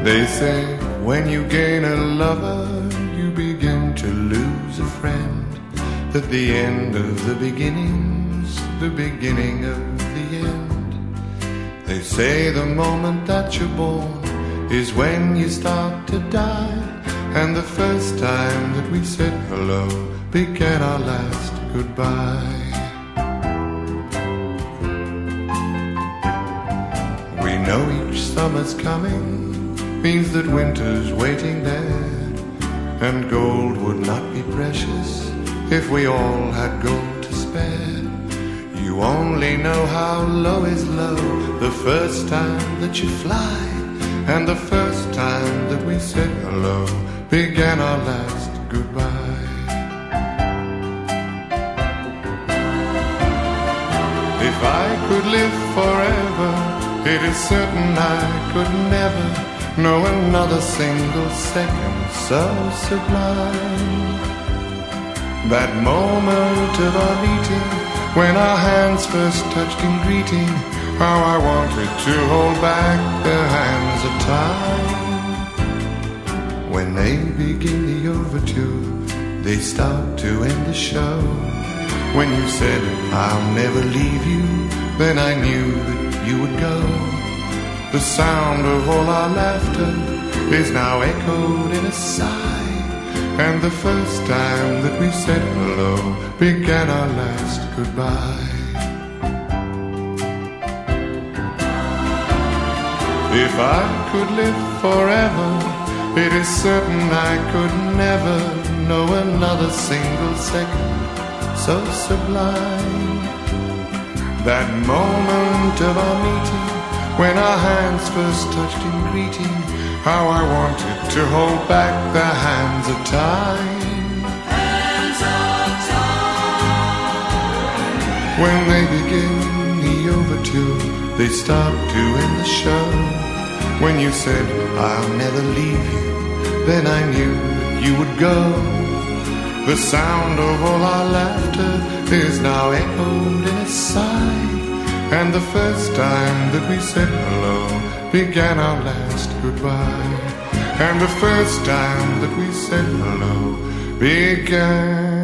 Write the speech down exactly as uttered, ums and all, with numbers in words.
They say when you gain a lover, you begin to lose a friend. That the end of the beginning's the beginning of the end. They say the moment that you're born is when you start to die. And the first time that we said hello began our last goodbye. We know each summer's coming means that winter's waiting there. And gold would not be precious if we all had gold to spare. You only know how low is low the first time that you fly. And the first time that we said hello began our last goodbye. If I could live forever, it is certain I could never know another single second so sublime. That moment of our meeting, when our hands first touched in greeting, how I wanted to hold back the hands of time. When they begin the overture, they start to end the show. When you said, I'll never leave you, then I knew that you would go. The sound of all our laughter is now echoed in a sigh. And the first time that we said hello began our last goodbye. If I could live forever, it is certain I could never know another single second so sublime. That moment of our meeting, when our hands first touched in greeting, how I wanted to hold back the hands of time. Hands of time. When they begin the overture, they start to end the show. When you said, I'll never leave you, then I knew that you would go. The sound of all our laughter is now echoed in a sigh. And the first time that we said hello began our last goodbye. And the first time that we said hello began